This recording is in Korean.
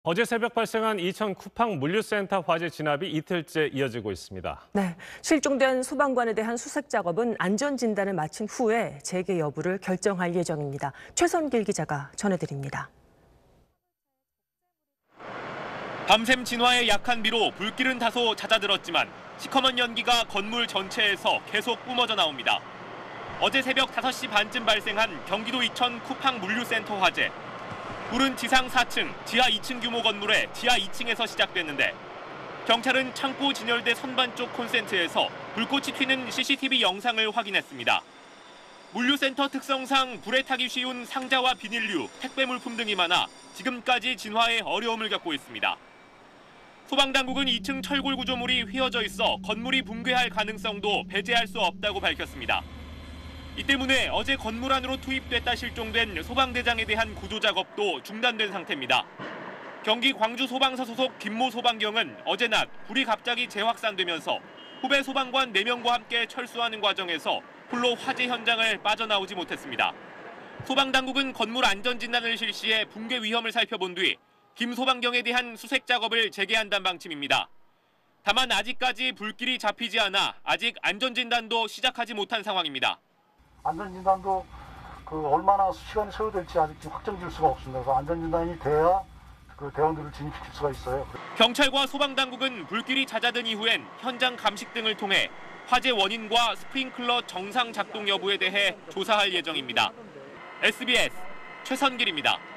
어제 새벽 발생한 이천 쿠팡 물류센터 화재 진압이 이틀째 이어지고 있습니다. 네, 실종된 소방관에 대한 수색 작업은 안전 진단을 마친 후에 재개 여부를 결정할 예정입니다. 최선길 기자가 전해드립니다. 밤샘 진화의 약한 비로 불길은 다소 잦아들었지만 시커먼 연기가 건물 전체에서 계속 뿜어져 나옵니다. 어제 새벽 5시 반쯤 발생한 경기도 이천 쿠팡 물류센터 화재. 불은 지상 4층, 지하 2층 규모 건물의 지하 2층에서 시작됐는데 경찰은 창고 진열대 선반 쪽 콘센트에서 불꽃이 튀는 CCTV 영상을 확인했습니다. 물류센터 특성상 불에 타기 쉬운 상자와 비닐류, 택배 물품 등이 많아 지금까지 진화에 어려움을 겪고 있습니다. 소방당국은 2층 철골 구조물이 휘어져 있어 건물이 붕괴할 가능성도 배제할 수 없다고 밝혔습니다. 이 때문에 어제 건물 안으로 투입됐다 실종된 소방대장에 대한 구조 작업도 중단된 상태입니다. 경기 광주 소방서 소속 김모 소방경은 어제 낮 불이 갑자기 재확산되면서 후배 소방관 4명과 함께 철수하는 과정에서 홀로 화재 현장을 빠져나오지 못했습니다. 소방당국은 건물 안전진단을 실시해 붕괴 위험을 살펴본 뒤 김 소방경에 대한 수색 작업을 재개한다는 방침입니다. 다만 아직까지 불길이 잡히지 않아 아직 안전진단도 시작하지 못한 상황입니다. 안전진단도 얼마나 시간이 소요될지 아직 확정 지을 수가 없습니다. 그래서 안전진단이 돼야 대원들을 진입시킬 수가 있어요. 경찰과 소방당국은 불길이 잦아든 이후엔 현장 감식 등을 통해 화재 원인과 스프링클러 정상 작동 여부에 대해 조사할 예정입니다. SBS 최선길입니다.